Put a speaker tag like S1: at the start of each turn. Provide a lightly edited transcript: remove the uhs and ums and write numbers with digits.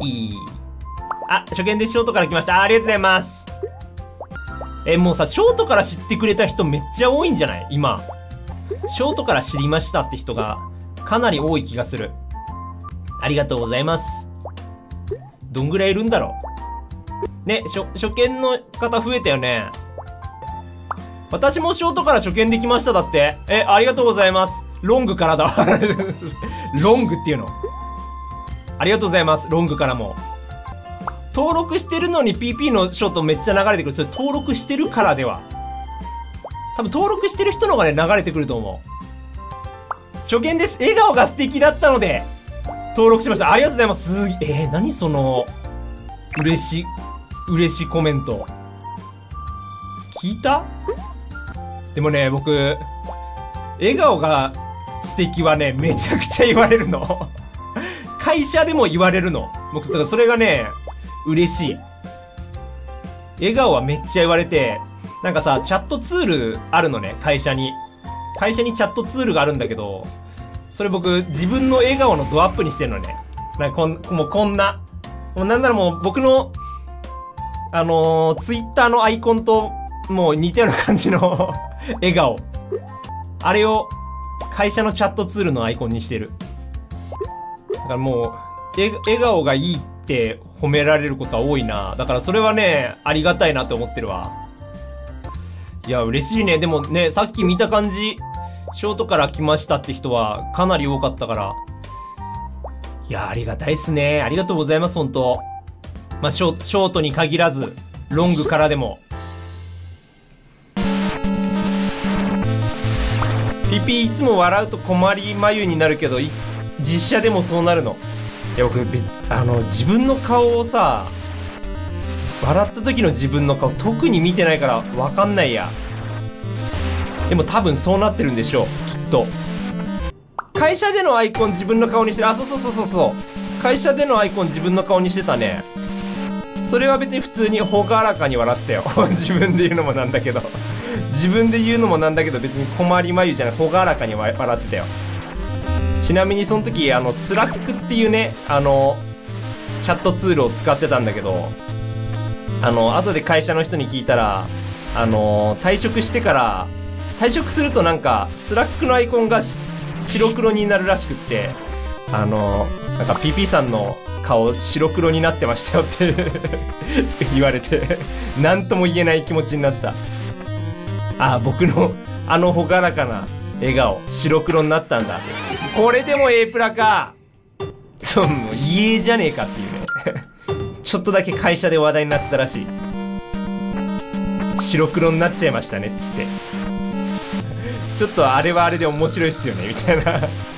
S1: ピー。あ、初見です。ショートから来ました。ありがとうございます。もうさ、ショートから知ってくれた人めっちゃ多いんじゃない今。ショートから知りましたって人がかなり多い気がする。ありがとうございます。どんぐらいいるんだろうね、初見の方増えたよね。私もショートから初見できましただって。ありがとうございます。ロングからだ。ロングっていうの。ありがとうございます。ロングからも。登録してるのに PP のショートめっちゃ流れてくる。それ登録してるからでは。多分登録してる人の方がね、流れてくると思う。初見です。笑顔が素敵だったので、登録しました。ありがとうございます。すげえ、何その、嬉しいコメント。聞いた？でもね、僕、笑顔が素敵はね、めちゃくちゃ言われるの。会社でも言われるの。僕、だからそれがね、嬉しい。笑顔はめっちゃ言われて、なんかさ、チャットツールあるのね、会社に。会社にチャットツールがあるんだけど、それ僕、自分の笑顔のドアップにしてるのね。なんかもうこんな。もうなんならもう僕の、ツイッターのアイコンと、もう似たような感じの笑顔。あれを、会社のチャットツールのアイコンにしてる。だからもう、笑顔がいいって褒められることは多いな。だからそれはね、ありがたいなって思ってるわ。いや、嬉しいね。でもね、さっき見た感じ、ショートから来ましたって人はかなり多かったから。いや、ありがたいっすね。ありがとうございます、ほんと。まあ、ショートに限らず、ロングからでも。ピピいつも笑うと困り眉になるけど、実写でもそうなるの。いや、僕、自分の顔をさ、笑った時の自分の顔特に見てないからわかんないや。でも多分そうなってるんでしょう、きっと。会社でのアイコン自分の顔にしてる。あ、そう。会社でのアイコン自分の顔にしてたね。それは別に普通にほがらかに笑ってたよ。自分で言うのもなんだけど。別に困り眉じゃない、ほがらかに笑ってたよ。ちなみにその時、スラックっていうね、チャットツールを使ってたんだけど、後で会社の人に聞いたら、退職してから、退職するとなんか、スラックのアイコンが白黒になるらしくって、なんか PP さんの顔白黒になってましたよって言われて、なんとも言えない気持ちになった。あ、僕の、ほがらかな笑顔、白黒になったんだ。これでも A プラか。そう、もう家じゃねえかっていうね。ちょっとだけ会社で話題になってたらしい。白黒になっちゃいましたねっつって。ちょっとあれはあれで面白いっすよねみたいな